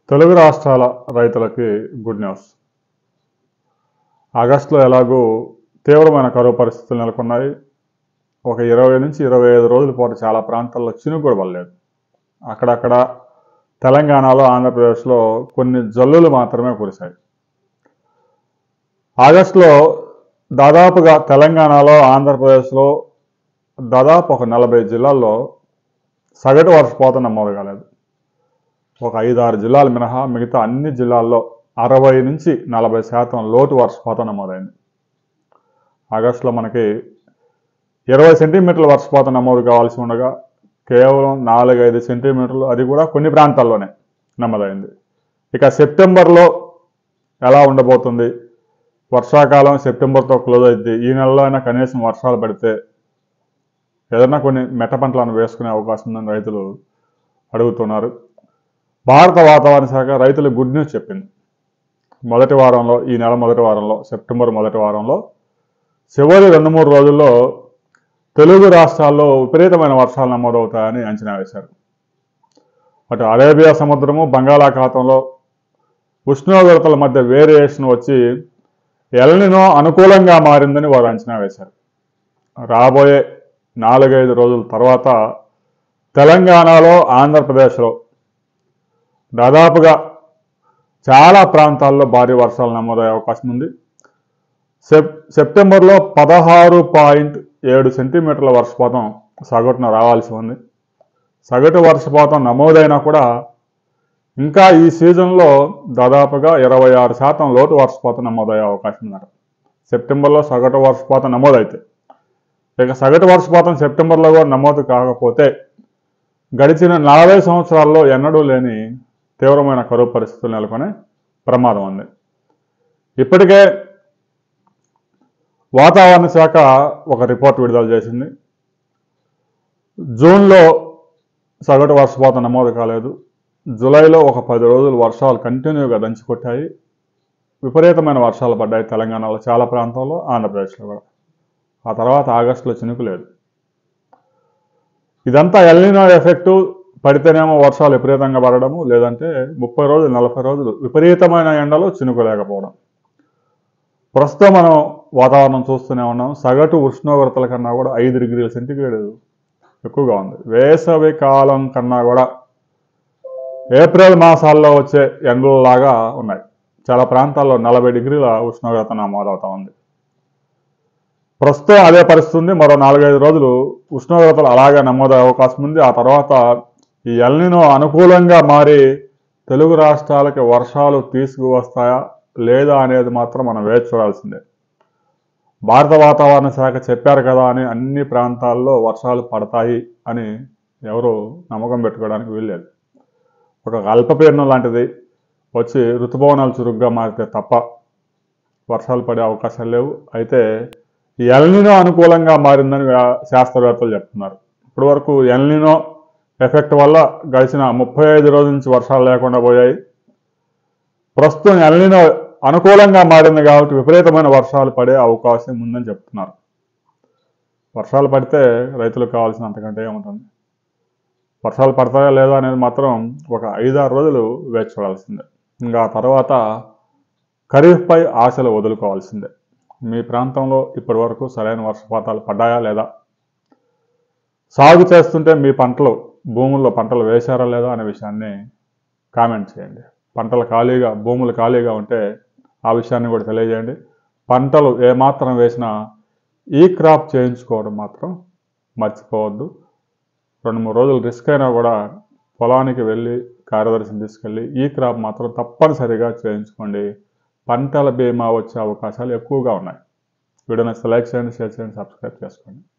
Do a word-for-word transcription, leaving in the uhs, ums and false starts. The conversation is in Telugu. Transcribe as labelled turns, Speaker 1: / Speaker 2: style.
Speaker 1: తెలుగు రాష్ట్రాల రైతులకి గుడ్ న్యూస్. ఆగస్టులో ఎలాగూ తీవ్రమైన కరువు పరిస్థితులు నెలకొన్నాయి. ఒక ఇరవై నుంచి ఇరవై ఐదు రోజుల పాటు చాలా ప్రాంతాల్లో చినుకు కూడా పడలేదు. అక్కడక్కడ తెలంగాణలో, ఆంధ్రప్రదేశ్లో కొన్ని జల్లులు మాత్రమే కురిశాయి. ఆగస్టులో దాదాపుగా తెలంగాణలో, ఆంధ్రప్రదేశ్లో దాదాపు ఒక నలభై జిల్లాల్లో సగటు వర్షపాతం నమోదు కాలేదు. ఒక ఐదు ఆరు జిల్లాలు మినహా మిగతా అన్ని జిల్లాల్లో అరవై నుంచి నలభై శాతం లోటు వర్షపాతం నమోదైంది. ఆగస్టులో మనకి ఇరవై సెంటీమీటర్ల వర్షపాతం నమోదు కావాల్సి ఉండగా కేవలం నాలుగైదు సెంటీమీటర్లు, అది కూడా కొన్ని ప్రాంతాల్లోనే నమోదైంది. ఇక సెప్టెంబర్లో ఎలా ఉండబోతుంది? వర్షాకాలం సెప్టెంబర్తో క్లోజ్ అయింది. ఈ నెలలో అయినా కనీసం వర్షాలు పడితే ఏదైనా కొన్ని మెట్ట పంటలను వేసుకునే అవకాశం ఉందని రైతులు అడుగుతున్నారు. భారత వాతావరణ శాఖ రైతులకు గుడ్ న్యూస్ చెప్పింది. మొదటి వారంలో, ఈ నెల మొదటి వారంలో, సెప్టెంబర్ మొదటి వారంలో చివరి రెండు మూడు రోజుల్లో తెలుగు రాష్ట్రాల్లో విపరీతమైన వర్షాలు నమోదవుతాయని అంచనా వేశారు. అటు అరేబియా సముద్రము, బంగాళాఖాతంలో ఉష్ణోగ్రతల మధ్య వేరియేషన్ వచ్చి ఎల్నినో అనుకూలంగా మారిందని వారు అంచనా వేశారు. రాబోయే నాలుగైదు రోజుల తర్వాత తెలంగాణలో, ఆంధ్రప్రదేశ్లో దాదాపుగా చాలా ప్రాంతాల్లో భారీ వర్షాలు నమోదయ్యే అవకాశం ఉంది. సెప్ సెప్టెంబర్లో పదహారు పాయింట్ ఏడు సెంటీమీటర్ల వర్షపాతం సగటున రావాల్సి ఉంది. సగటు వర్షపాతం నమోదైనా కూడా ఇంకా ఈ సీజన్లో దాదాపుగా ఇరవై ఆరు శాతం లోటు వర్షపాతం నమోదయ్యే అవకాశం ఉన్నారు. సెప్టెంబర్లో సగటు వర్షపాతం నమోదైతే, ఇక సగటు వర్షపాతం సెప్టెంబర్లో కూడా నమోదు కాకపోతే గడిచిన నలభై సంవత్సరాల్లో ఎన్నడూ లేని తీవ్రమైన కరువు పరిస్థితులు నెలకొనే ప్రమాదం ఉంది. ఇప్పటికే వాతావరణ శాఖ ఒక రిపోర్ట్ విడుదల చేసింది. జూన్లో సగటు వర్షపాతం నమోదు కాలేదు. జూలైలో ఒక పది రోజులు వర్షాలు కంటిన్యూగా దంచికొట్టాయి. విపరీతమైన వర్షాలు పడ్డాయి తెలంగాణలో చాలా ప్రాంతాల్లో, ఆంధ్రప్రదేశ్లో కూడా. ఆ తర్వాత ఆగస్టులో చినుకు లేదు. ఇదంతా ఎల్నినో ఎఫెక్టు. పడితేనేమో వర్షాలు విపరీతంగా పడడము, లేదంటే ముప్పై రోజులు నలభై రోజులు విపరీతమైన ఎండలు, చినుకు లేకపోవడం. ప్రస్తుతం మనం వాతావరణం చూస్తూనే ఉన్నాం. సగటు ఉష్ణోగ్రతల కన్నా కూడా ఐదు డిగ్రీల సెంటిగ్రేడ్ ఎక్కువగా ఉంది. వేసవి కాలం కన్నా కూడా ఏప్రిల్ మాసాల్లో వచ్చే ఎండలలాగా ఉన్నాయి. చాలా ప్రాంతాల్లో నలభై డిగ్రీల ఉష్ణోగ్రత నమోదవుతా ఉంది. ప్రస్తుతం అదే పరిస్థితి ఉంది. మరో నాలుగైదు రోజులు ఉష్ణోగ్రతలు అలాగే నమోదయ్యే అవకాశం ఉంది. ఆ తర్వాత ఈ ఎల్నినో అనుకూలంగా మారి తెలుగు రాష్ట్రాలకి వర్షాలు తీసుకువస్తాయా లేదా అనేది మాత్రం మనం వేచి చూడాల్సిందే. భారత వాతావరణ శాఖ చెప్పారు కదా అని అన్ని ప్రాంతాల్లో వర్షాలు పడతాయి అని ఎవరు నమ్మకం పెట్టుకోవడానికి వీల్లేదు. ఒక అల్పపీడనం లాంటిది వచ్చి ఋతుపవనాలు చురుగ్గా మారితే తప్ప వర్షాలు పడే అవకాశాలు లేవు. అయితే ఎల్నినో అనుకూలంగా మారిందని శాస్త్రవేత్తలు చెప్తున్నారు. ఇప్పటి వరకు ఎల్నినో ఎఫెక్ట్ వల్ల గడిచిన ముప్పై ఐదు రోజుల నుంచి వర్షాలు లేకుండా పోయాయి. ప్రస్తుతం ఎల్నినో అనుకూలంగా మారింది కాబట్టి విపరీతమైన వర్షాలు పడే అవకాశం ఉందని చెప్తున్నారు. వర్షాలు పడితే రైతులకు కావాల్సిన అంతకంటే ఏముంటుంది? వర్షాలు పడతాయా లేదా అనేది మాత్రం ఒక ఐదారు రోజులు వేచి చూడాల్సిందే. ఇంకా తర్వాత ఖరీఫ్పై ఆశలు వదులుకోవాల్సిందే. మీ ప్రాంతంలో ఇప్పటి వరకు సరైన వర్షపాతాలు పడ్డాయా లేదా? సాగు చేస్తుంటే మీ పంటలు, భూముల్లో పంటలు వేశారా లేదా అనే విషయాన్ని కామెంట్ చేయండి. పంటలు ఖాళీగా, భూములు ఖాళీగా ఉంటే ఆ విషయాన్ని కూడా తెలియజేయండి. పంటలు ఏమాత్రం వేసినా ఈ క్రాప్ చేయించుకోవడం మాత్రం మర్చిపోవద్దు. రెండు మూడు రోజులు రిస్క్ అయినా కూడా పొలానికి వెళ్ళి కార్యదర్శిని తీసుకెళ్ళి ఈ క్రాప్ మాత్రం తప్పనిసరిగా చేయించుకోండి. పంటల బీమా వచ్చే అవకాశాలు ఎక్కువగా ఉన్నాయి. వీడియోని లైక్ చేయండి, షేర్ చేయండి, సబ్స్క్రైబ్ చేసుకోండి.